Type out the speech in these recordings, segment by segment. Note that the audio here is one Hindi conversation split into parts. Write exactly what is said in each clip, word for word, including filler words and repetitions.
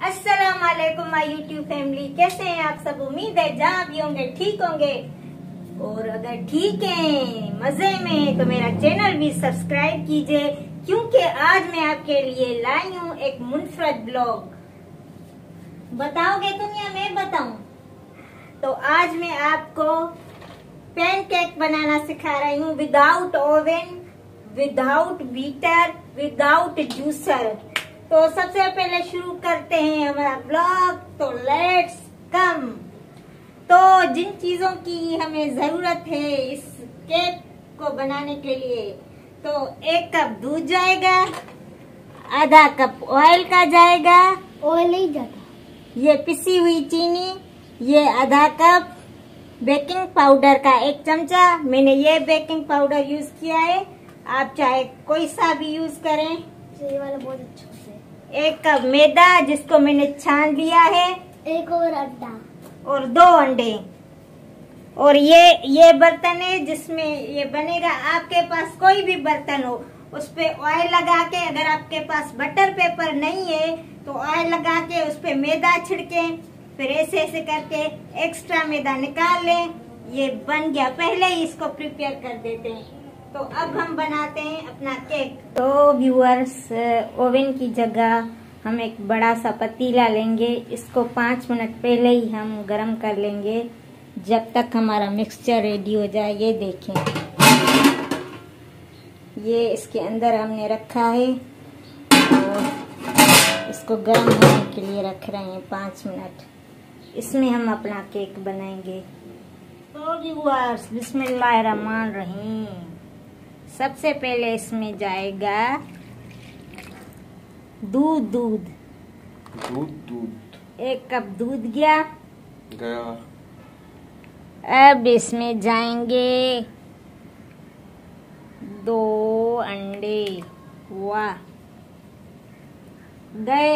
अस्सलाम वालेकुम माय यूट्यूब फैमिली, कैसे हैं आप सब। उम्मीद है जहाँ भी होंगे ठीक होंगे, और अगर ठीक हैं मजे में तो मेरा चैनल भी सब्सक्राइब कीजिए, क्योंकि आज मैं आपके लिए लाई हूँ एक मुनफरद ब्लॉग। बताओगे तुम या मैं बताऊं? तो आज मैं आपको पैनकेक बनाना सिखा रही हूँ, without oven, without beater, without juicer. तो सबसे पहले शुरू करते हैं हमारा ब्लॉग। तो लेट्स कम। तो जिन चीजों की हमें जरूरत है इस केक को बनाने के लिए, तो एक कप दूध जाएगा, आधा कप ऑयल का जाएगा, ऑयल नहीं जाता, ये पिसी हुई चीनी, ये आधा कप, बेकिंग पाउडर का एक चमचा, मैंने ये बेकिंग पाउडर यूज किया है, आप चाहे कोई सा भी यूज करें। ये वाला बहुत अच्छा है। एक कप मैदा जिसको मैंने छान लिया है, एक और अंडा और दो अंडे। और ये ये बर्तन है जिसमें ये बनेगा। आपके पास कोई भी बर्तन हो उस पे ऑयल लगा के, अगर आपके पास बटर पेपर नहीं है तो ऑयल लगा के उस पे मैदा छिड़के, फिर ऐसे ऐसे करके एक्स्ट्रा मैदा निकाल लें। ये बन गया। पहले ही इसको प्रिपेयर कर देते हैं। तो अब हम बनाते हैं अपना केक। तो व्यूअर्स, ओवन की जगह हम एक बड़ा सा पतीला लेंगे, इसको पाँच मिनट पहले ही हम गरम कर लेंगे जब तक हमारा मिक्सचर रेडी हो जाए। ये देखें, ये इसके अंदर हमने रखा है और इसको गरम होने के लिए रख रहे हैं पाँच मिनट। इसमें हम अपना केक बनाएंगे। तो व्यूअर्स, बिस्मिल्लाहिर्रहमानिर्रहीम। सबसे पहले इसमें जाएगा दूध दूध दूध दूध एक कप दूध गया गया। अब इसमें जाएंगे दो अंडे, वाह गए।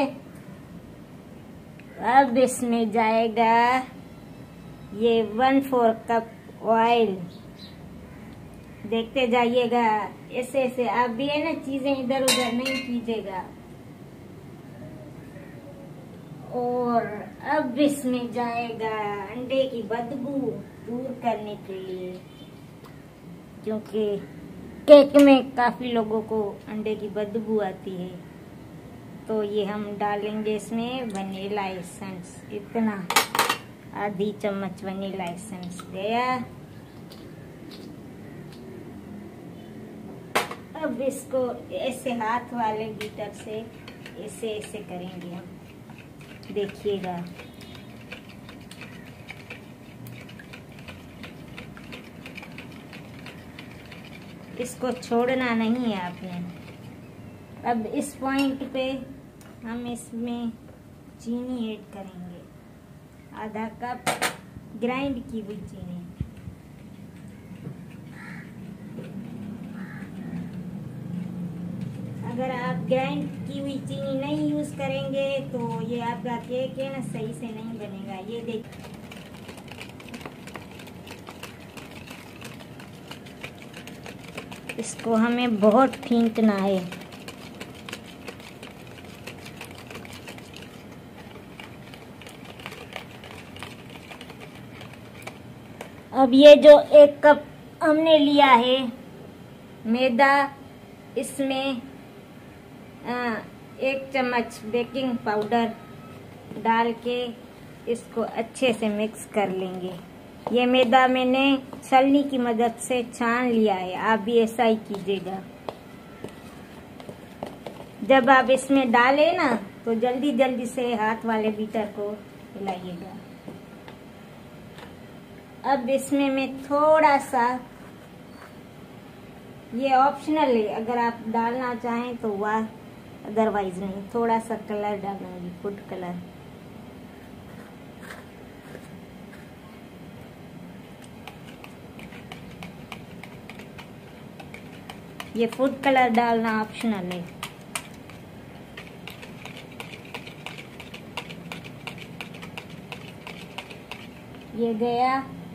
अब इसमें जाएगा ये वन फोर कप ऑयल। देखते जाइएगा, ऐसे ऐसे आप भी है ना, चीजें इधर उधर नहीं कीजिएगा। और अब इसमें जाएगा अंडे की बदबू दूर करने के लिए, क्योंकि केक में काफी लोगों को अंडे की बदबू आती है। तो ये हम डालेंगे इसमें वनीला एसेंस, इतना आधी चम्मच वनीला एसेंस गया। अब इसको ऐसे हाथ वाले बीटर से ऐसे ऐसे करेंगे हम, देखिएगा। इसको छोड़ना नहीं है आपने। अब इस पॉइंट पे हम इसमें चीनी ऐड करेंगे, आधा कप ग्राइंड की हुई चीनी। अगर आप ग्राइंड की हुई चीनी नहीं यूज करेंगे तो ये आपका केक है ना सही से नहीं बनेगा। ये देख, इसको हमें बहुत फेंटना है। अब ये जो एक कप हमने लिया है मैदा, इसमें आ, एक चम्मच बेकिंग पाउडर डाल के इसको अच्छे से मिक्स कर लेंगे। ये मैदा मैंने छलनी की मदद से छान लिया है, आप भी ऐसा ही कीजिएगा। जब आप इसमें डालें ना तो जल्दी जल्दी से हाथ वाले बीटर को हिलाइएगा। अब इसमें मैं थोड़ा सा, ये ऑप्शनल है, अगर आप डालना चाहें तो वाह, अदरवाइज नहीं, थोड़ा सा कलर डालूंगी, फूड कलर। ये फूड कलर डालना ऑप्शनल है। ये गया।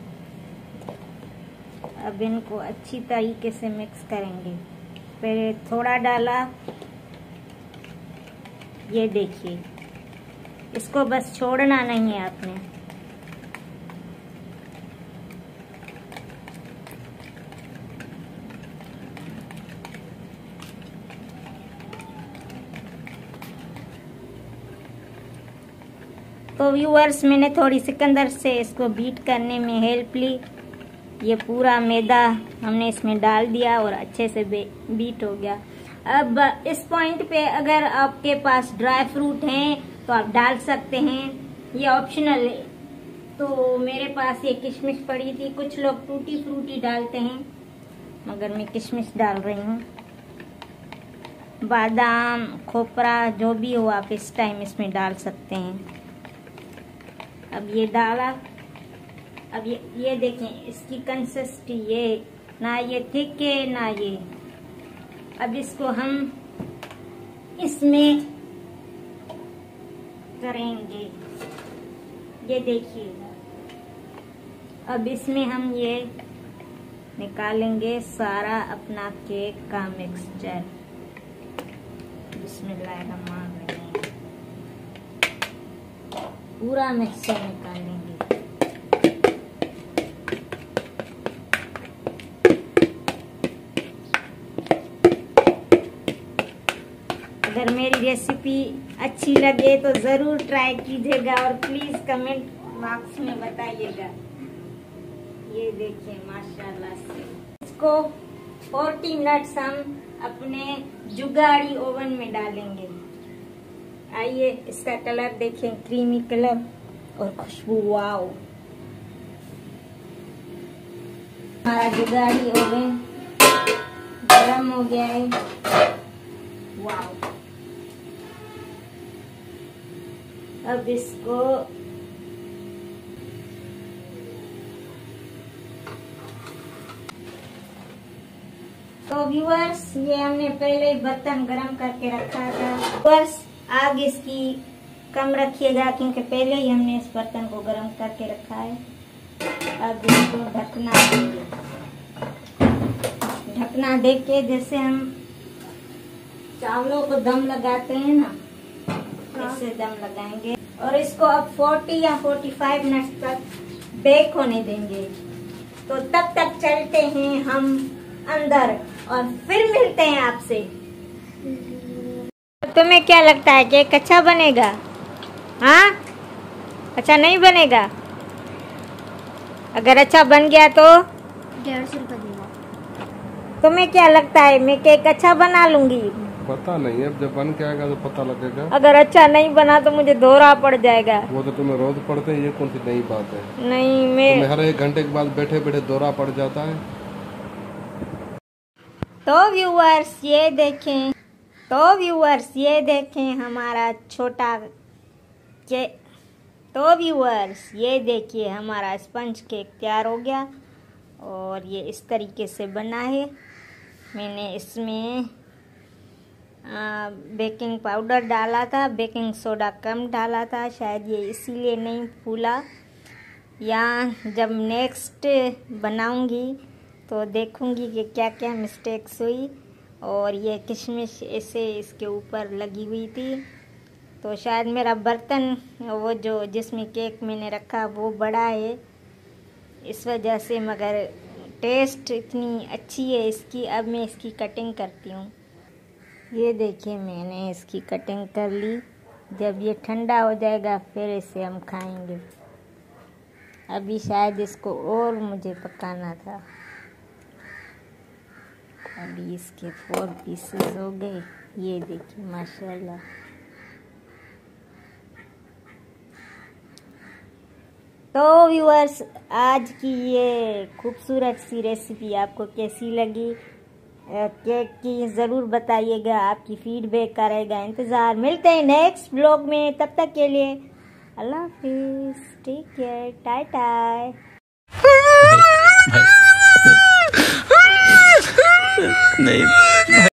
अब इनको अच्छी तरीके से मिक्स करेंगे। पहले थोड़ा डाला, ये देखिए इसको बस छोड़ना नहीं है आपने। तो व्यूअर्स, मैंने थोड़ी सिकंदर से इसको बीट करने में हेल्प ली। ये पूरा मैदा हमने इसमें डाल दिया और अच्छे से बीट हो गया। अब इस पॉइंट पे अगर आपके पास ड्राई फ्रूट हैं तो आप डाल सकते हैं, ये ऑप्शनल है। तो मेरे पास ये किशमिश पड़ी थी, कुछ लोग टूटी फ्रूटी डालते हैं मगर मैं किशमिश डाल रही हूँ। बादाम, खोपरा, जो भी हो आप इस टाइम इसमें डाल सकते हैं। अब ये डाला, अब ये ये देखें इसकी कंसिस्टेंसी, ये ना ये थिक है ना ये। अब इसको हम इसमें करेंगे, ये देखिएगा। अब इसमें हम ये निकालेंगे सारा अपना केक का मिक्सचर। बिस्मिल्लाहिर्रहमानिर्रहीम। पूरा मिक्सचर निकालेंगे। अगर मेरी रेसिपी अच्छी लगे तो ज़रूर ट्राई कीजिएगा और प्लीज़ कमेंट बॉक्स में बताइएगा। ये देखिए माशाल्लाह से इसको चालीस मिनट्स हम अपने जुगाड़ी ओवन में डालेंगे। आइए इसका कलर देखें, क्रीमी कलर और खुशबू, वाओ। हमारा जुगाड़ी ओवन गरम हो गया है, वाओ। अब इसको तो व्यूअर्स, ये हमने पहले बर्तन गरम करके रखा था। व्यूअर्स, आग इसकी कम रखिएगा क्योंकि पहले ही हमने इस बर्तन को गरम करके रखा है। अब इसको ढकना देंगे, ढकना दे के जैसे हम चावलों को दम लगाते हैं ना, ऐसे दम लगाएंगे और इसको अब चालीस या पैंतालीस मिनट तक बेक होने देंगे। तो तब तक चलते हैं हम अंदर और फिर मिलते हैं आपसे। तुम्हें क्या लगता है केक अच्छा बनेगा? हाँ, अच्छा नहीं बनेगा? अगर अच्छा बन गया तो डेढ़ सौ रुपये देगा। तुम्हें क्या लगता है मैं केक अच्छा बना लूंगी? पता नहीं, अब जब बन के आएगा तो पता लगेगा। अगर अच्छा नहीं बना तो मुझे दोहरा पड़ जाएगा। वो तो तुम्हें रोज पड़ते हैं, ये कौन सी नई बात है? नहीं, मैं तुम्हें हर एक घंटे के बाद बैठे बैठे दोहरा पड़ जाता है। तो व्यूअर्स ये देखें, तो व्यूअर्स ये देखें हमारा छोटा के तो व्यूअर्स ये देखिए हमारा स्पंज केक तैयार हो गया और ये इस तरीके से बना है। मैंने इसमें आ, बेकिंग पाउडर डाला था, बेकिंग सोडा कम डाला था, शायद ये इसीलिए नहीं फूला। या जब नेक्स्ट बनाऊंगी तो देखूंगी कि क्या क्या मिस्टेक्स हुई। और ये किशमिश ऐसे इसके ऊपर लगी हुई थी, तो शायद मेरा बर्तन वो जो जिसमें केक मैंने रखा वो बड़ा है इस वजह से, मगर टेस्ट इतनी अच्छी है इसकी। अब मैं इसकी कटिंग करती हूँ। ये देखिए मैंने इसकी कटिंग कर ली। जब ये ठंडा हो जाएगा फिर इसे हम खाएंगे। अभी शायद इसको और मुझे पकाना था। अभी इसके फोर पीसेस हो गए, ये देखिए माशाल्लाह। तो व्यूअर्स, आज की ये खूबसूरत सी रेसिपी आपको कैसी लगी? केक की ज़रूर बताइएगा, आपकी फीडबैक का रहेगा इंतज़ार। मिलते हैं नेक्स्ट ब्लॉग में, तब तक के लिए अल्लाह हाफिज़, टेक केयर, टाटा टाटा। नहीं।